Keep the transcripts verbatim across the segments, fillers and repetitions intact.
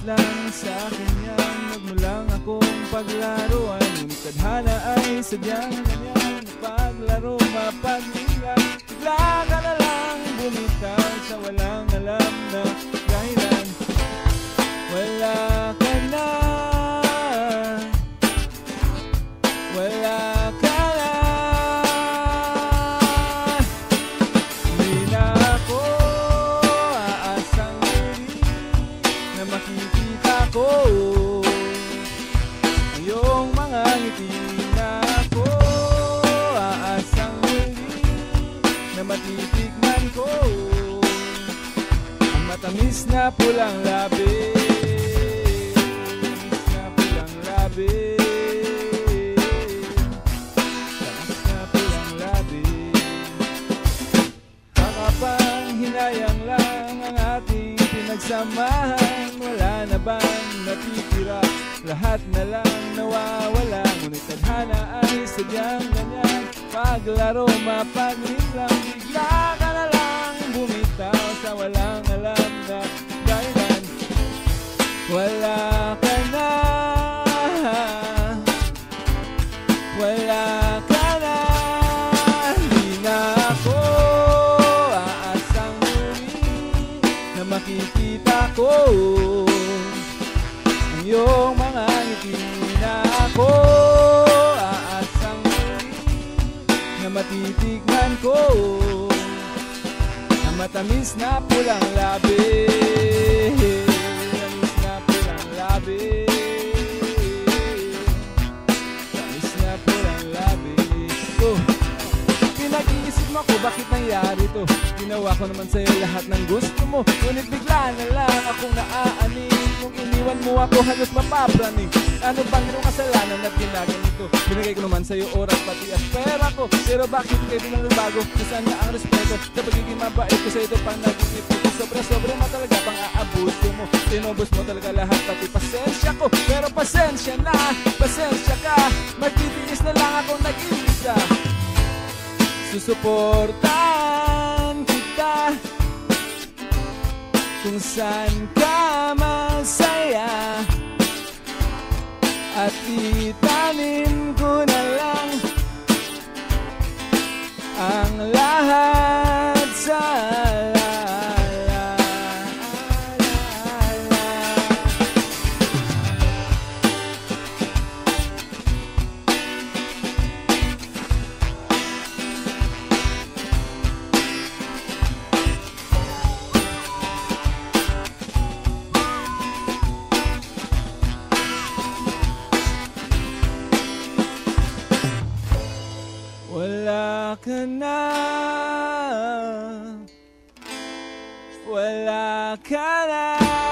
lang sa akin yan. Huwag mo lang akong paglaruan. Ngunit tadhana ay sadyang ganyan. Paglaro, mapaglinlang, bigla ka na lang bumitaw sa walang alam na dahilan. Wala ka na, wala ka na. Hindi na ako aasang muli na makikita ko ang iyong mga ngiti. Na ako aasang muli na matitikman ko ang matamis na pulang labi. Hinayang lang ang ating pinagsamahan. Wala na bang natitira? Lahat na lang nawawala. Ngunit tadhana ay sadyang ganyan. Paglaro, mapaglinlang, bigla ka na lang bumitaw sa walang alam na dahilan. Wala ka na, wala ka na. Hindi na ako makikita ko ang iyong mga ngiti. Na ako aasang muli na matitignan ko ang matamis na pulang labi. Matamis na pulang labi. Matamis na pulang labi. Oh. Pinag-iisip mo ko bakit nangyari to. Ginawa ko naman sa'yo lahat ng gusto mo. Ngunit bigla na lang akong naaaning. Kung iniwan mo ako halos mapapraning. Ano bang ginong kasalanan at ginaganito? Binigay ko naman sa'yo oras pati at pera ko. Pero bakit kayo bilang bago? Nasaan na ang respeto? Sa pagiging mabait ko sa ito pang naging ipito. Sobra-sobra mo talaga pang aabuso mo. Tinubos mo talaga lahat pati pasensya ko. Pero pasensya na, pasensya ka. Magtitiis na lang ako nag-iisa. Susuportahan kita kung saan ka masaya. At itanim ko na lang ang lahat sa wala ka na, wala ka na.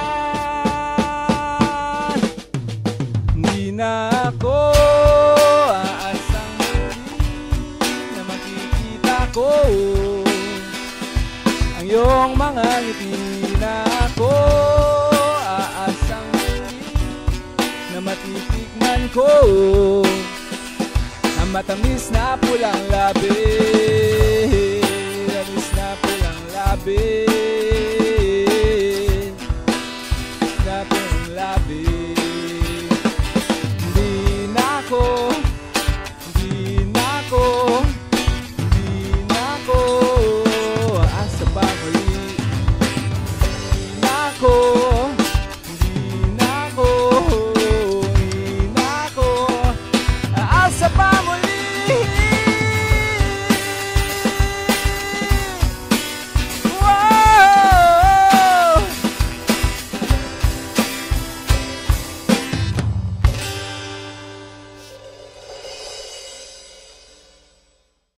Hindi na ako aasang muli na makikita ko ang iyong mga ngiti. Na ako aasang muli na matitikman ko ang matamis na pulang labi. Matamis na pulang labi. Na pulang labi.